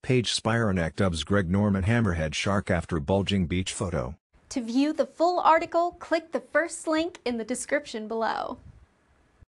Paige Spiranac dubs Greg Norman hammerhead shark after bulging beach photo. To view the full article, click the first link in the description below.